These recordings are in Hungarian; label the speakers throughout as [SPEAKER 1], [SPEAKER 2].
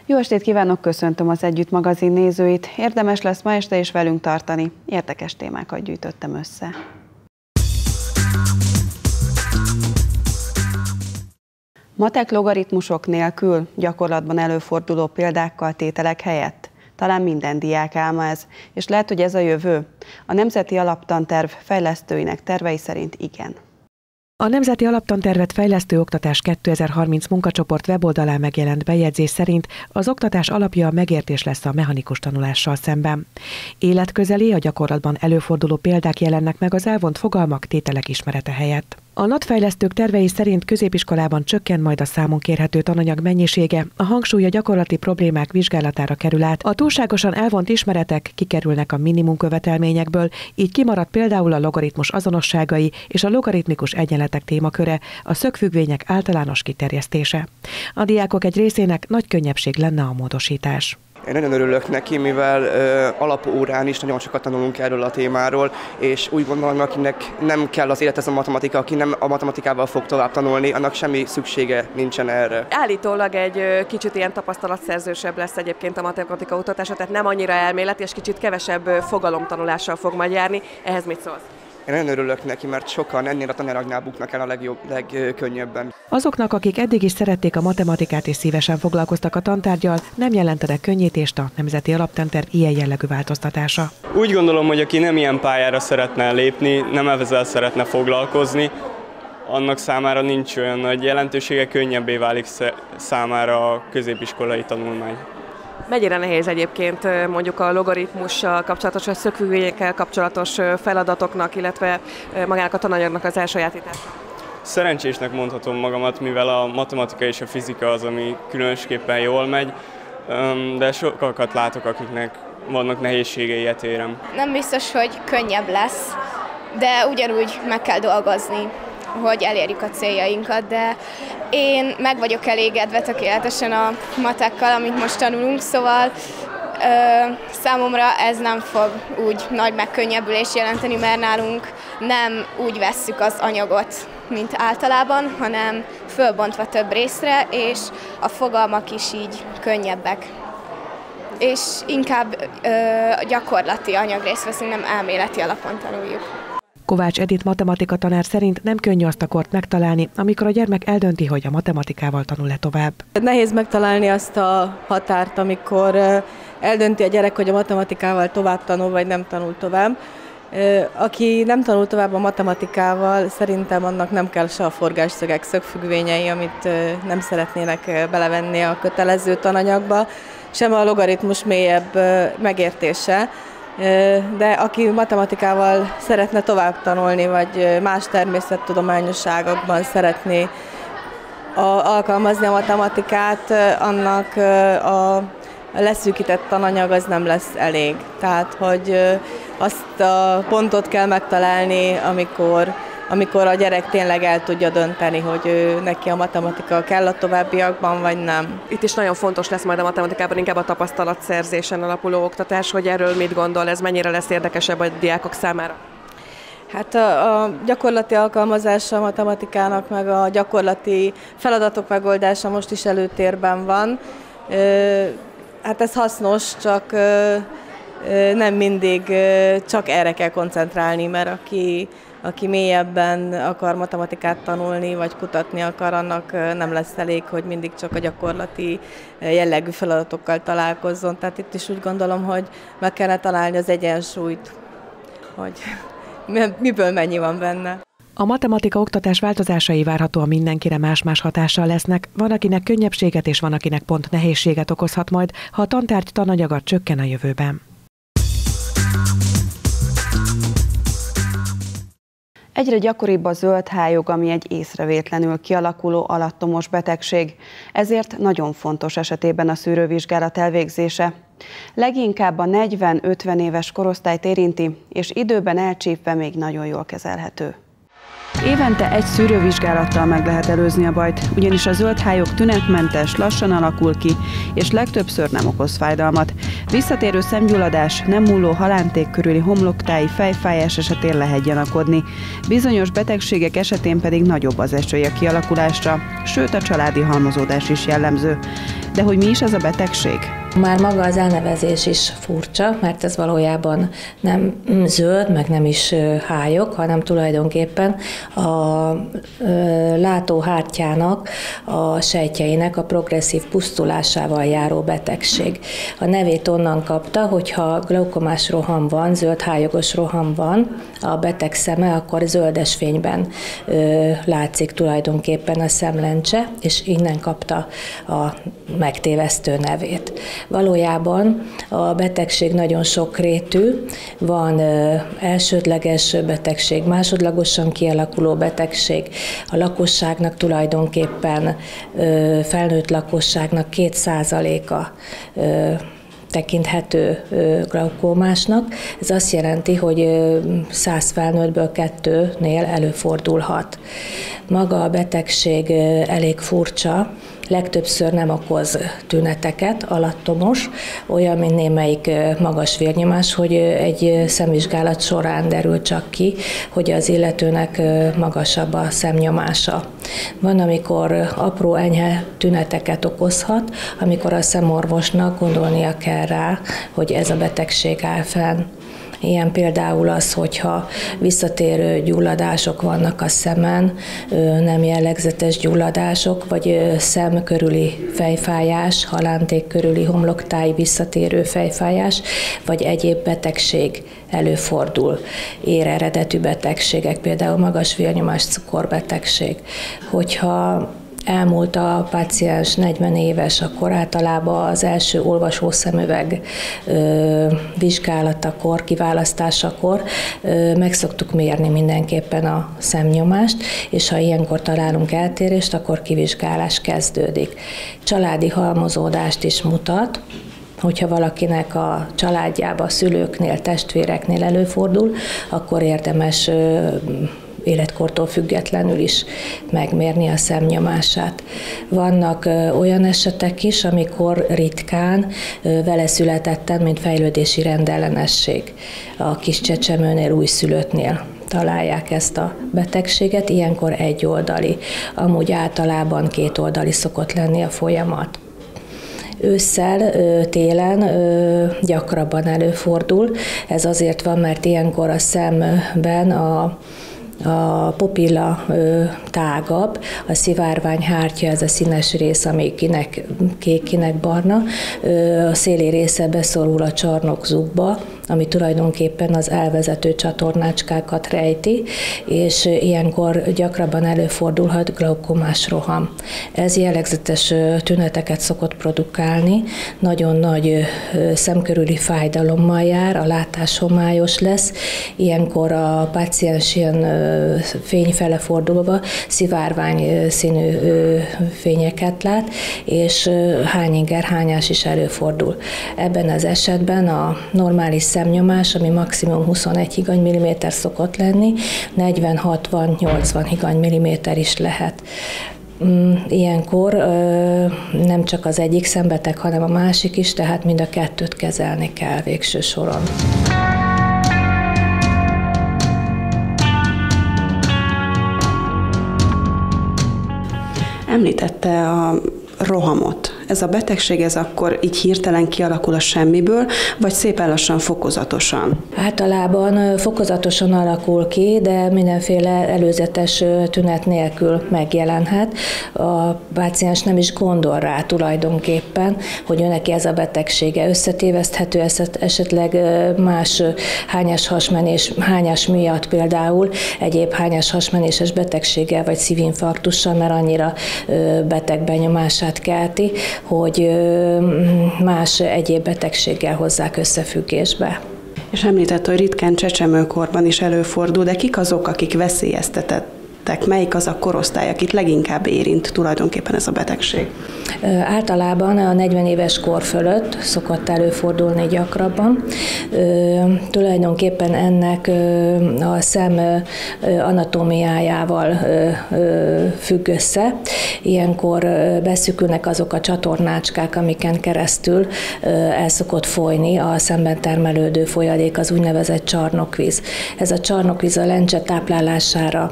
[SPEAKER 1] Jó estét kívánok, köszöntöm az Együtt magazin nézőit. Érdemes lesz ma este is velünk tartani. Érdekes témákat gyűjtöttem össze. Matek logaritmusok nélkül, gyakorlatban előforduló példákkal, tételek helyett? Talán minden diák álma ez, és lehet, hogy ez a jövő. A Nemzeti Alaptanterv fejlesztőinek tervei szerint igen.
[SPEAKER 2] A Nemzeti Alaptantervet fejlesztő Oktatás 2030 munkacsoport weboldalán megjelent bejegyzés szerint az oktatás alapja a megértés lesz a mechanikus tanulással szemben. Életközeli, a gyakorlatban előforduló példák jelennek meg az elvont fogalmak, tételek ismerete helyett. A NAT fejlesztők tervei szerint középiskolában csökken majd a számon kérhető tananyag mennyisége, a hangsúly a gyakorlati problémák vizsgálatára kerül át, a túlságosan elvont ismeretek kikerülnek a minimum követelményekből, így kimarad például a logaritmus azonosságai és a logaritmikus egyenletek témaköre, a szögfüggvények általános kiterjesztése. A diákok egy részének nagy könnyebbség lenne a módosítás.
[SPEAKER 3] Én nagyon örülök neki, mivel alapórán is nagyon sokat tanulunk erről a témáról, és úgy gondolom, hogy akinek nem kell az élethez a matematika, aki nem a matematikával fog tovább tanulni, annak semmi szüksége nincsen erre.
[SPEAKER 4] Állítólag egy kicsit ilyen tapasztalatszerzősebb lesz egyébként a matematika oktatása, tehát nem annyira elméleti, és kicsit kevesebb fogalomtanulással fog majd járni. Ehhez mit szólsz?
[SPEAKER 3] Én nagyon örülök neki, mert sokan ennél a tananyagnál buknak el a legkönnyebben.
[SPEAKER 2] Azoknak, akik eddig is szerették a matematikát és szívesen foglalkoztak a tantárggyal, nem jelentenek könnyítést a Nemzeti Alaptanterv ilyen jellegű változtatása.
[SPEAKER 5] Úgy gondolom, hogy aki nem ilyen pályára szeretne lépni, nem ezzel szeretne foglalkozni, annak számára nincs olyan nagy jelentősége, könnyebbé válik számára a középiskolai tanulmány.
[SPEAKER 4] Mennyire nehéz egyébként mondjuk a logaritmussal kapcsolatos, vagy szögfüggvényekkel kapcsolatos feladatoknak, illetve magának a tananyagnak az elsajátítása?
[SPEAKER 5] Szerencsésnek mondhatom magamat, mivel a matematika és a fizika az, ami különösképpen jól megy, de sokakat látok, akiknek vannak nehézségei e téren.
[SPEAKER 6] Nem biztos, hogy könnyebb lesz, de ugyanúgy meg kell dolgozni, hogy elérjük a céljainkat, de én meg vagyok elégedve tökéletesen a matekkal, amit most tanulunk, szóval számomra ez nem fog úgy nagy megkönnyebbülést jelenteni, mert nálunk nem úgy vesszük az anyagot, mint általában, hanem fölbontva több részre, és a fogalmak is így könnyebbek. És inkább gyakorlati anyagrészt veszünk, nem elméleti alapon tanuljuk.
[SPEAKER 2] Kovács Edith matematika tanár szerint nem könnyű azt a kort megtalálni, amikor a gyermek eldönti, hogy a matematikával tanul-e tovább.
[SPEAKER 7] Nehéz megtalálni azt a határt, amikor eldönti a gyerek, hogy a matematikával tovább tanul, vagy nem tanul tovább. Aki nem tanul tovább a matematikával, szerintem annak nem kell se a forgásszögek szögfüggvényei, amit nem szeretnének belevenni a kötelező tananyagba, sem a logaritmus mélyebb megértése. De aki matematikával szeretne tovább tanulni, vagy más természettudományosságokban szeretné alkalmazni a matematikát, annak a leszűkített tananyag az nem lesz elég. Tehát, hogy azt a pontot kell megtalálni, amikor a gyerek tényleg el tudja dönteni, hogy neki a matematika kell a továbbiakban, vagy nem.
[SPEAKER 4] Itt is nagyon fontos lesz majd a matematikában inkább a tapasztalatszerzésen alapuló oktatás, hogy erről mit gondol, ez mennyire lesz érdekesebb a diákok számára?
[SPEAKER 7] Hát a gyakorlati alkalmazása a matematikának, meg a gyakorlati feladatok megoldása most is előtérben van. Hát ez hasznos, csak nem mindig csak erre kell koncentrálni, mert aki mélyebben akar matematikát tanulni, vagy kutatni akar, annak nem lesz elég, hogy mindig csak a gyakorlati jellegű feladatokkal találkozzon. Tehát itt is úgy gondolom, hogy meg kellene találni az egyensúlyt, hogy miből mennyi van benne.
[SPEAKER 2] A matematika oktatás változásai várhatóan mindenkire más-más hatással lesznek, van akinek könnyebbséget és van akinek pont nehézséget okozhat majd, ha a tantárgy tananyaga csökken a jövőben.
[SPEAKER 1] Egyre gyakoribb a zöldhályog, ami egy észrevétlenül kialakuló alattomos betegség, ezért nagyon fontos esetében a szűrővizsgálat elvégzése. Leginkább a 40-50 éves korosztályt érinti, és időben elcsípve még nagyon jól kezelhető. Évente egy szűrővizsgálattal meg lehet előzni a bajt, ugyanis a zöldhályog tünetmentes, lassan alakul ki, és legtöbbször nem okoz fájdalmat. Visszatérő szemgyulladás, nem múló halánték körüli homloktáji fejfájás esetén lehet gyanakodni. Bizonyos betegségek esetén pedig nagyobb az esély a kialakulásra, sőt a családi halmozódás is jellemző. De hogy mi is ez a betegség?
[SPEAKER 8] Már maga az elnevezés is furcsa, mert ez valójában nem zöld, meg nem is hályog, hanem tulajdonképpen a látóhártyának, a sejtjeinek a progresszív pusztulásával járó betegség. A nevét onnan kapta, hogyha glaukomás roham van, zöld hályogos roham van, a beteg szeme, akkor zöldes fényben látszik tulajdonképpen a szemlencse, és innen kapta a megtévesztő nevét. Valójában a betegség nagyon sokrétű, van elsődleges betegség, másodlagosan kialakuló betegség. A lakosságnak tulajdonképpen, felnőtt lakosságnak 2%-a tekinthető glaukómásnak. Ez azt jelenti, hogy 100 felnőttből 2-nél előfordulhat. Maga a betegség elég furcsa, legtöbbször nem okoz tüneteket, alattomos, olyan, mint némelyik magas vérnyomás, hogy egy szemvizsgálat során derül csak ki, hogy az illetőnek magasabb a szemnyomása. Van, amikor apró enyhe tüneteket okozhat, amikor a szemorvosnak gondolnia kell rá, hogy ez a betegség áll fenn. Ilyen például az, hogyha visszatérő gyulladások vannak a szemen, nem jellegzetes gyulladások, vagy szem körüli fejfájás, halánték körüli homloktáji visszatérő fejfájás, vagy egyéb betegség előfordul. Éreredetű betegségek, például magas vérnyomás, cukorbetegség. Hogyha elmúlt a páciens 40 éves, akkor általában az első olvasószemüveg vizsgálatakor, kiválasztásakor meg szoktuk mérni mindenképpen a szemnyomást, és ha ilyenkor találunk eltérést, akkor kivizsgálás kezdődik. Családi halmozódást is mutat, hogyha valakinek a családjában, a szülőknél, testvéreknél előfordul, akkor érdemes életkortól függetlenül is megmérni a szemnyomását. Vannak olyan esetek is, amikor ritkán vele születetten, mint fejlődési rendellenesség a kis csecsemőnél, újszülöttnél találják ezt a betegséget, ilyenkor egyoldali, amúgy általában kétoldali szokott lenni a folyamat. Ősszel, télen gyakrabban előfordul. Ez azért van, mert ilyenkor a szemben a pupilla tágabb, a szivárványhártya, ez a színes rész, ami kinek kék, kinek barna, a széli része beszorul a csarnokzugba, ami tulajdonképpen az elvezető csatornácskákat rejti, és ilyenkor gyakrabban előfordulhat glaukomás roham. Ez jellegzetes tüneteket szokott produkálni, nagyon nagy szemkörüli fájdalommal jár, a látás homályos lesz, ilyenkor a páciens ilyen fényfele fordulva szivárvány színű fényeket lát, és hányinger, hányás is előfordul. Ebben az esetben a normális szemnyomás, ami maximum 21 higanymilliméter szokott lenni, 40-60-80 higanymilliméter is lehet. Ilyenkor nem csak az egyik szembeteg, hanem a másik is, tehát mind a kettőt kezelni kell végső soron.
[SPEAKER 1] Említette a rohamot. Ez a betegség, ez akkor így hirtelen kialakul a semmiből, vagy szépen lassan, fokozatosan?
[SPEAKER 8] Általában fokozatosan alakul ki, de mindenféle előzetes tünet nélkül megjelenhet. A páciens nem is gondol rá tulajdonképpen, hogy neki ez a betegsége összetéveszthető, esetleg más hányás miatt például egyéb hányás hasmenéses betegséggel vagy szívinfarktussal, mert annyira beteg benyomását kelti, hogy más egyéb betegséggel hozzák összefüggésbe.
[SPEAKER 1] És említett, hogy ritkán csecsemőkorban is előfordul, de kik azok, akik veszélyeztetett érintettek? Melyik az a korosztály, akit leginkább érint tulajdonképpen ez a betegség?
[SPEAKER 8] Általában a 40 éves kor fölött szokott előfordulni gyakrabban. Tulajdonképpen ennek a szem anatómiájával függ össze. Ilyenkor beszűkülnek azok a csatornácskák, amiken keresztül el szokott folyni a szemben termelődő folyadék, az úgynevezett csarnokvíz. Ez a csarnokvíz a lencse táplálására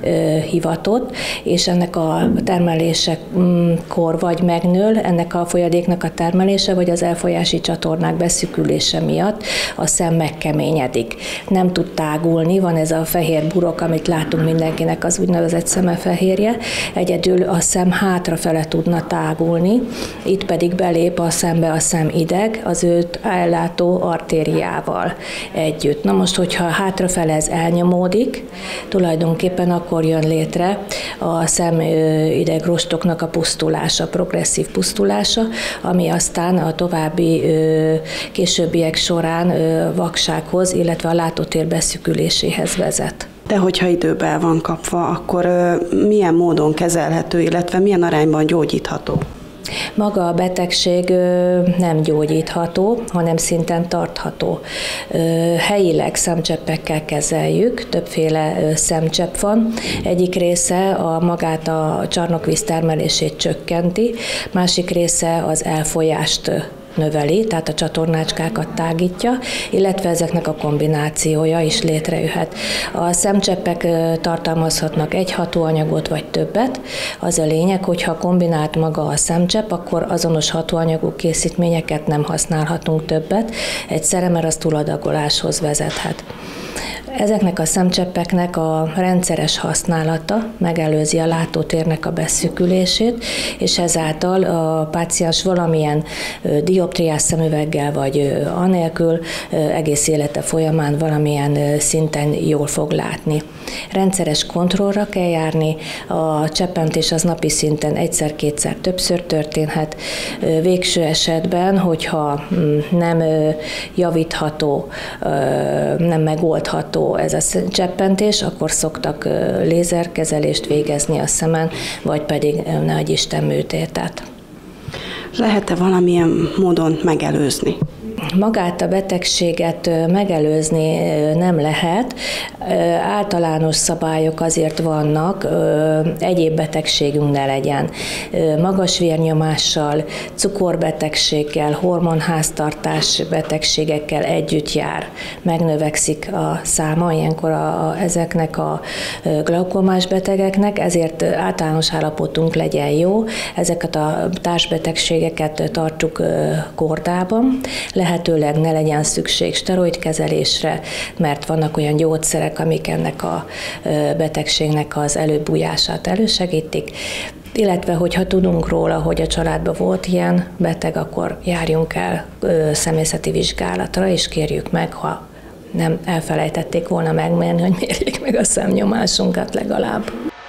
[SPEAKER 8] hivatott, és ennek a termelésekor vagy megnől ennek a folyadéknak a termelése, vagy az elfolyási csatornák beszűkülése miatt a szem megkeményedik. Nem tud tágulni, van ez a fehér burok, amit látunk mindenkinek, az úgynevezett szemefehérje, egyedül a szem hátrafele tudna tágulni, itt pedig belép a szembe a szemideg az őt ellátó artériával együtt. Na most, hogyha hátrafele ez elnyomódik, tulajdonképpen akkor jön létre a szemidegrostoknak a pusztulása, progresszív pusztulása, ami aztán a további későbbiek során vaksághoz, illetve a látótér beszűküléséhez vezet.
[SPEAKER 1] De hogyha időben van kapva, akkor milyen módon kezelhető, illetve milyen arányban gyógyítható?
[SPEAKER 8] Maga a betegség nem gyógyítható, hanem szinten tartható. Helyileg szemcseppekkel kezeljük, többféle szemcsepp van. Egyik része magát a csarnokvíz termelését csökkenti, másik része az elfolyást növeli, tehát a csatornácskákat tágítja, illetve ezeknek a kombinációja is létrejöhet. A szemcseppek tartalmazhatnak egy hatóanyagot vagy többet. Az a lényeg, hogyha kombinált maga a szemcsepp, akkor azonos hatóanyagú készítményeket nem használhatunk többet egyszerre, mert az túladagoláshoz vezethet. Ezeknek a szemcseppeknek a rendszeres használata megelőzi a látótérnek a beszűkülését, és ezáltal a páciens valamilyen dioptriás szemüveggel vagy anélkül egész élete folyamán valamilyen szinten jól fog látni. Rendszeres kontrollra kell járni, a cseppentés az napi szinten egyszer-kétszer többször történhet. Végső esetben, hogyha nem javítható, nem megoldható ez a cseppentés, akkor szoktak lézerkezelést végezni a szemen, vagy pedig nehogy Isten műtétet.
[SPEAKER 1] Lehet-e valamilyen módon megelőzni?
[SPEAKER 8] Magát a betegséget megelőzni nem lehet. Általános szabályok azért vannak, egyéb betegségünk ne legyen. Magas vérnyomással, cukorbetegséggel, hormonháztartás betegségekkel együtt jár. Megnövekszik a száma ilyenkor ezeknek a glaukomás betegeknek, ezért általános állapotunk legyen jó. Ezeket a társbetegségeket tartsuk kordában. Lehetőleg ne legyen szükség steroidkezelésre, mert vannak olyan gyógyszerek, amik ennek a betegségnek az előbújását elősegítik. Illetve, hogyha tudunk róla, hogy a családban volt ilyen beteg, akkor járjunk el személyzeti vizsgálatra, és kérjük meg, ha nem elfelejtették volna megmérni, hogy mérjék meg a szemnyomásunkat legalább.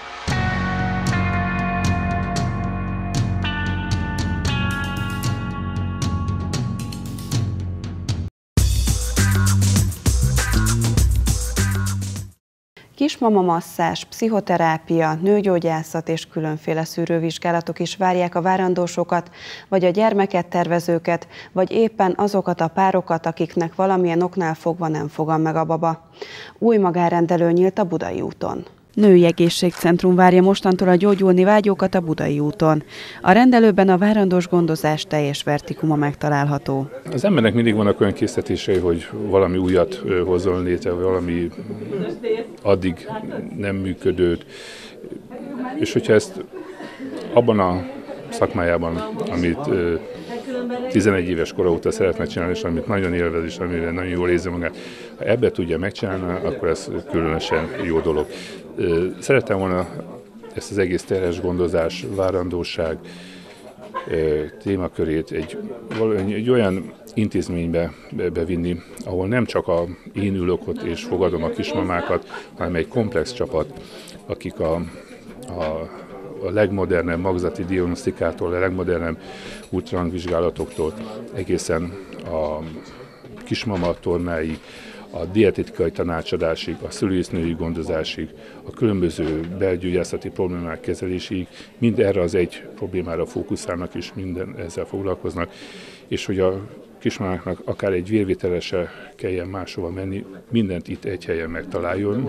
[SPEAKER 1] Kismama masszázs, pszichoterápia, nőgyógyászat és különféle szűrővizsgálatok is várják a várandósokat, vagy a gyermeket tervezőket, vagy éppen azokat a párokat, akiknek valamilyen oknál fogva nem fogan meg a baba. Új magánrendelő nyílt a Budai úton. Női Egészségcentrum várja mostantól a gyógyulni vágyókat a Budai úton. A rendelőben a várandós gondozás teljes vertikuma megtalálható.
[SPEAKER 9] Az embernek mindig vannak olyan késztetései, hogy valami újat hozzon létre, valami addig nem működőt. És hogyha ezt abban a szakmájában, amit 11 éves kora óta szeretne csinálni, és amit nagyon élvez, és amire nagyon jól érzi magát, ha ebbe tudja megcsinálni, akkor ez különösen jó dolog. Szerettem volna ezt az egész terhes gondozás, várandóság témakörét egy olyan intézménybe bevinni, ahol nem csak én ülök ott és fogadom a kismamákat, hanem egy komplex csapat, akik a legmodernebb magzati diagnosztikától, a legmodernebb ultrahangvizsgálatoktól egészen a kismama tornái, a dietetikai tanácsadásig, a szülésznői gondozásig, a különböző belgyógyászati problémák kezelésig, mind erre az egy problémára fókuszálnak, és minden ezzel foglalkoznak, és hogy a kismamáknak akár egy vérvételre se kelljen máshova menni, mindent itt egy helyen megtaláljon,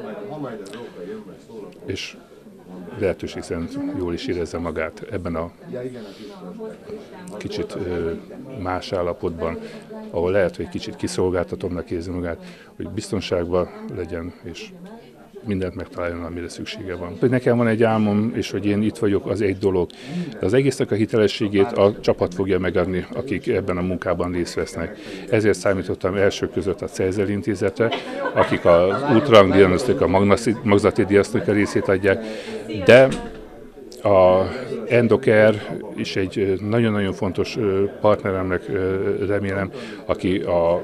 [SPEAKER 9] és lehetőség szerint jól is érezze magát ebben a kicsit más állapotban, ahol lehet, hogy kicsit kiszolgáltatóbbnak érzi magát, hogy biztonságban legyen, és mindent megtaláljon, amire szüksége van. Hogy nekem van egy álmom, és hogy én itt vagyok, az egy dolog. De az egésznek a hitelességét a csapat fogja megadni, akik ebben a munkában részt vesznek. Ezért számítottam első között a Cézer intézetre, akik az ultrahang diagnosztika, magzati diagnosztika részét adják, de a Endocare is egy nagyon-nagyon fontos partneremnek remélem, aki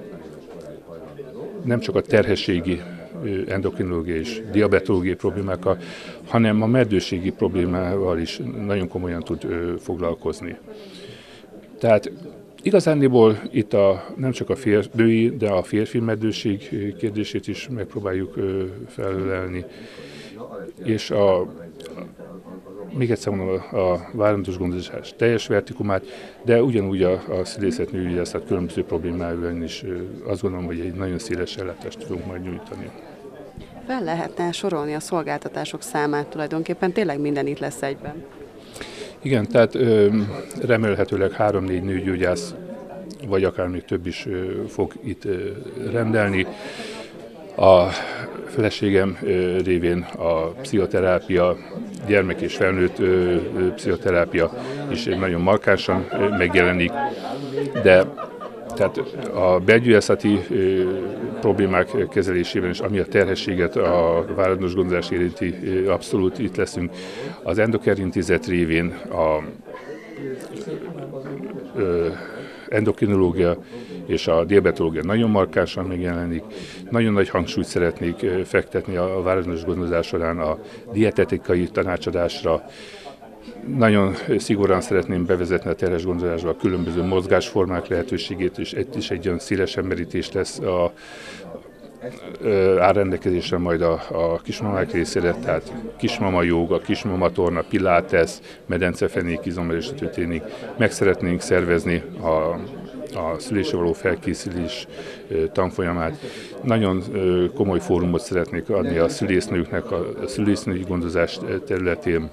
[SPEAKER 9] nem csak a terhességi endokrinológiai és diabetológiai problémákkal, hanem a meddőségi problémával is nagyon komolyan tud foglalkozni. Tehát igazándiból itt nem csak a női, de a férfi meddőség kérdését is megpróbáljuk felölelni, és még egyszer mondom, a várandós gondozás teljes vertikumát, de ugyanúgy a szülészet nőgyógyászat különböző problémáival is azt gondolom, hogy egy nagyon széles ellátást tudunk majd nyújtani.
[SPEAKER 1] Fel lehetne sorolni a szolgáltatások számát tulajdonképpen, tényleg minden itt lesz egyben?
[SPEAKER 9] Igen, tehát remélhetőleg 3-4 nőgyógyász, vagy akár még több is fog itt rendelni. A feleségem révén a pszichoterápia, gyermek és felnőtt pszichoterápia is nagyon markánsan megjelenik, de tehát a belgyógyászati problémák kezelésében is, ami a terhességet, a várandós gondozást érinti, abszolút itt leszünk. Az Endocare intézet révén a endokrinológia és a diabetológia nagyon markánsan megjelenik. Nagyon nagy hangsúlyt szeretnék fektetni a várandós gondozás során a dietetikai tanácsadásra. Nagyon szigorúan szeretném bevezetni a terhes gondozásba a különböző mozgásformák lehetőségét, és itt is egy olyan széles merítés lesz áll rendelkezésre majd a kismamák részére, tehát kismama jóga, kismama torna, pilates, medencefenék, izomerés történik. Meg szeretnénk szervezni a szülésre való felkészülés tanfolyamát. Nagyon komoly fórumot szeretnék adni a szülésznőknek a szülésznői gondozás területén.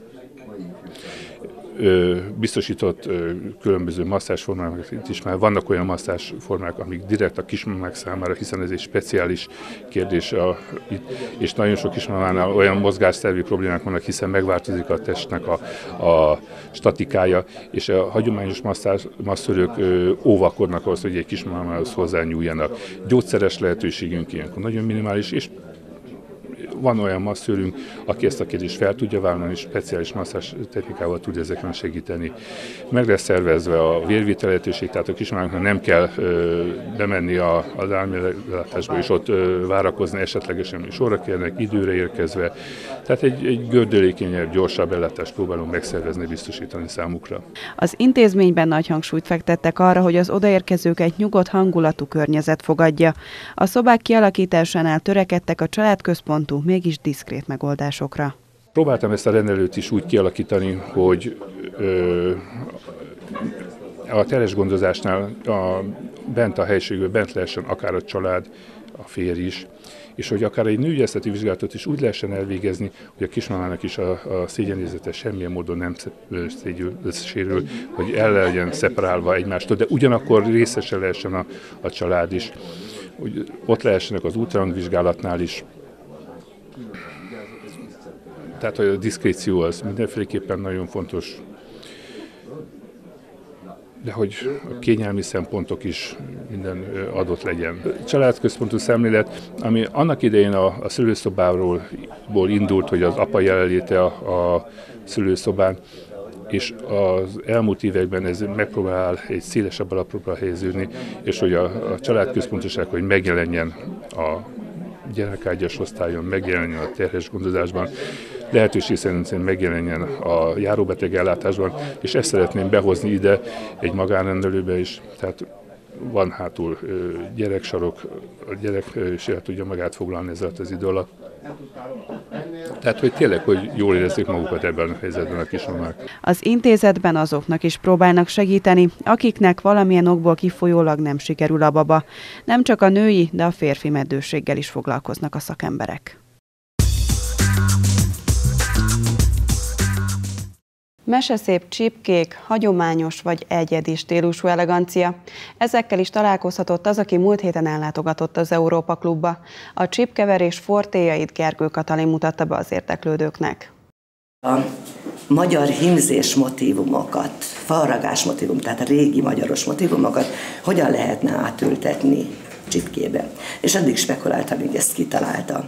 [SPEAKER 9] Biztosított különböző masszázsformák, itt is már vannak olyan masszázsformák, amik direkt a kismamák számára, hiszen ez egy speciális kérdés, és nagyon sok kismamánál olyan mozgásszervi problémák vannak, hiszen megváltozik a testnek a statikája, és a hagyományos masszörök óvakodnak ahhoz, hogy egy kismamához hozzányúljanak. Gyógyszeres lehetőségünk ilyenkor nagyon minimális, és van olyan masszőrünk, aki ezt a kérdést fel tudja vállalni, és speciális masszázs technikával tud ezeken segíteni. Meg lesz szervezve a vérvitel lehetőség, tehát a kismamáknak nem kell bemenni az államellátásba, és ott várakozni, esetlegesen még sorra kérnek, időre érkezve. Tehát egy gördülékenyebb, gyorsabb ellátást próbálunk megszervezni, biztosítani számukra.
[SPEAKER 1] Az intézményben nagy hangsúlyt fektettek arra, hogy az odaérkezőket nyugodt hangulatú környezet fogadja. A szobák kialakításánál törekedtek a családközpontú, mégis diszkrét megoldásokra.
[SPEAKER 9] Próbáltam ezt a rendelőt is úgy kialakítani, hogy a terhes gondozásnál bent a helységben bent lehessen akár a család, a férj is, és hogy akár egy nőgyógyászati vizsgálatot is úgy lehessen elvégezni, hogy a kismamának is a szégyenérzete semmilyen módon nem sérül, hogy el legyen szeparálva egymástól, de ugyanakkor részese lehessen a család is, hogy ott lehessenek az ultrahangvizsgálatnál is. Tehát a diszkréció az mindenféleképpen nagyon fontos, de hogy a kényelmi szempontok is minden adott legyen. Családközpontú szemlélet, ami annak idején a szülőszobából indult, hogy az apa jelenléte a szülőszobán, és az elmúlt években ez megpróbál egy szélesebb alapra helyeződni, és hogy a családközpontoság, hogy megjelenjen a gyermekágyas osztályon, megjelenjen a terhes gondozásban, lehetőség szerint megjelenjen a járóbeteg ellátásban, és ezt szeretném behozni ide egy magánrendelőbe is. Tehát van hátul gyereksarok, a gyerek is el tudja magát foglalni ez alatt az idő alatt. Tehát, hogy tényleg, hogy jól érezzék magukat ebben a helyzetben a kismamák.
[SPEAKER 1] Az intézetben azoknak is próbálnak segíteni, akiknek valamilyen okból kifolyólag nem sikerül a baba. Nem csak a női, de a férfi meddőséggel is foglalkoznak a szakemberek. Meseszép csipkék, hagyományos vagy egyedi stílusú elegancia. Ezekkel is találkozhatott az, aki múlt héten ellátogatott az Európa Klubba. A csipkeverés fortéjait Gergő Katalin mutatta be az érdeklődőknek.
[SPEAKER 10] A magyar hímzés motívumokat, falragás motívum, tehát a régi magyaros motívumokat hogyan lehetne átültetni csipkébe. És addig spekuláltam, míg ezt kitalálta.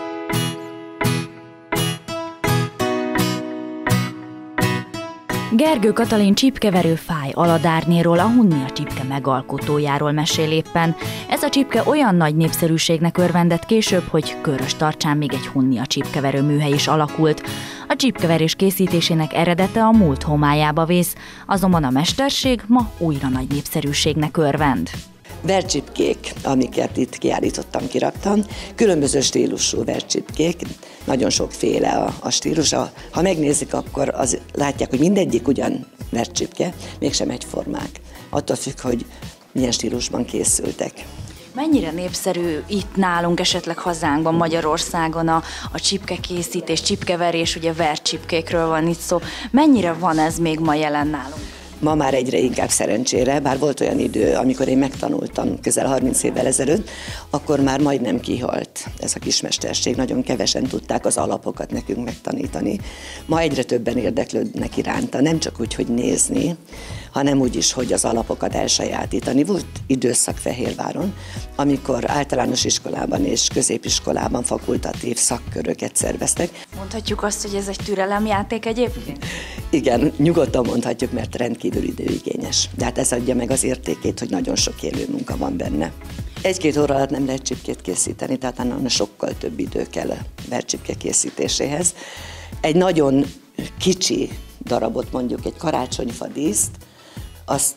[SPEAKER 11] Gergő Katalin csipkeverő Fáj Aladárnéról, a Hunnia csipke megalkotójáról mesél éppen. Ez a csipke olyan nagy népszerűségnek örvendett később, hogy Körös tartsán még egy Hunnia csipkeverő műhely is alakult. A csipkeverés készítésének eredete a múlt homályába vész, azonban a mesterség ma újra nagy népszerűségnek örvend.
[SPEAKER 10] Vercsipkék, amiket itt kiállítottam, kiraktam, különböző stílusú vercsipkék, nagyon sokféle a stílusa. Ha megnézik, akkor látják, hogy mindegyik ugyan vercsipke, mégsem egyformák. Attól függ, hogy milyen stílusban készültek.
[SPEAKER 11] Mennyire népszerű itt nálunk, esetleg hazánkban, Magyarországon a csipkekészítés, csipkeverés, ugye vercsipkékről van itt szó. Mennyire van ez még ma jelen nálunk?
[SPEAKER 10] Ma már egyre inkább szerencsére, bár volt olyan idő, amikor én megtanultam közel 30 évvel ezelőtt, akkor már majdnem kihalt ez a kismesterség. Nagyon kevesen tudták az alapokat nekünk megtanítani. Ma egyre többen érdeklődnek iránta, nem csak úgy, hogy nézni, hanem úgy is, hogy az alapokat elsajátítani. Volt időszak Fehérváron, amikor általános iskolában és középiskolában fakultatív szakköröket szerveztek.
[SPEAKER 11] Mondhatjuk azt, hogy ez egy türelemjáték egyébként?
[SPEAKER 10] Igen, nyugodtan mondhatjuk, mert rendkívül időigényes. De hát ez adja meg az értékét, hogy nagyon sok élő munka van benne. 1-2 óra alatt nem lehet csipkét készíteni, tehát annál sokkal több idő kell a vercsipke készítéséhez. Egy nagyon kicsi darabot, mondjuk egy karácsonyfadíszt, azt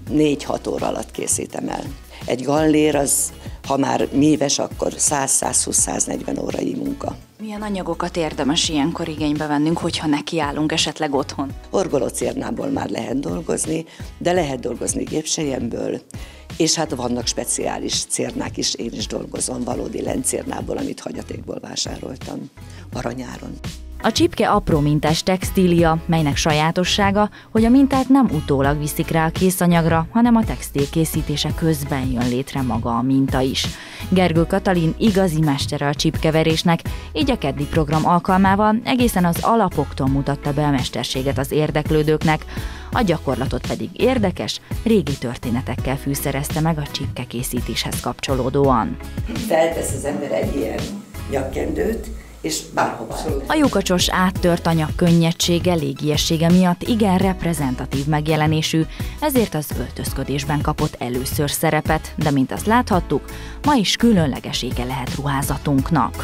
[SPEAKER 10] 4-6 óra alatt készítem el. Egy gallér az, ha már méves, akkor 100-120-140 órai munka.
[SPEAKER 11] Milyen anyagokat érdemes ilyenkor igénybe vennünk, hogyha nekiállunk esetleg otthon?
[SPEAKER 10] Orgolócérnából már lehet dolgozni, de lehet dolgozni gépselyemből, és hát vannak speciális cérnák is, én is dolgozom valódi lencérnából, amit hagyatékból vásároltam aranyáron.
[SPEAKER 11] A csipke apró mintás textília, melynek sajátossága, hogy a mintát nem utólag viszik rá a készanyagra, hanem a textil készítése közben jön létre maga a minta is. Gergő Katalin igazi mestere a csipkeverésnek, így a keddi program alkalmával egészen az alapoktól mutatta be a mesterséget az érdeklődőknek, a gyakorlatot pedig érdekes, régi történetekkel fűszerezte meg a csipke készítéshez kapcsolódóan.
[SPEAKER 10] Feltesz az ember egy ilyen nyakkendőt, és bárhova.
[SPEAKER 11] A lyukacsos áttört anyag könnyedsége, légiessége miatt igen reprezentatív megjelenésű, ezért az öltözködésben kapott először szerepet, de mint azt láthattuk, ma is különleges ége lehet ruházatunknak.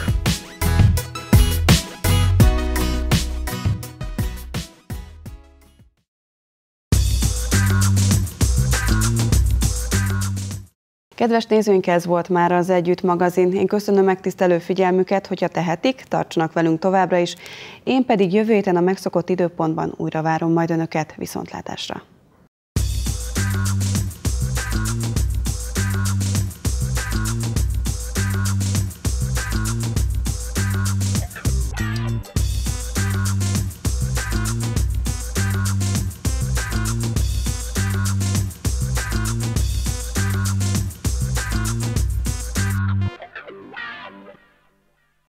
[SPEAKER 1] Kedves nézőink, ez volt már az Együtt magazin. Én köszönöm megtisztelő figyelmüket, hogyha tehetik, tartsanak velünk továbbra is. Én pedig jövő héten a megszokott időpontban újra várom majd Önöket. Viszontlátásra!